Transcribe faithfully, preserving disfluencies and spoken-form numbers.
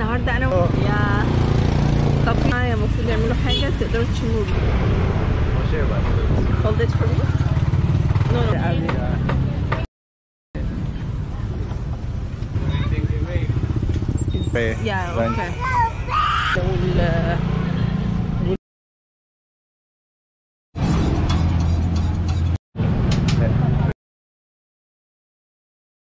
النهارده انا و... يا طب معايا المفروض يعملوا حاجه تقدروا تشموا بيها. Hold it for me. No, no. Pay. Yeah, Rent. okay.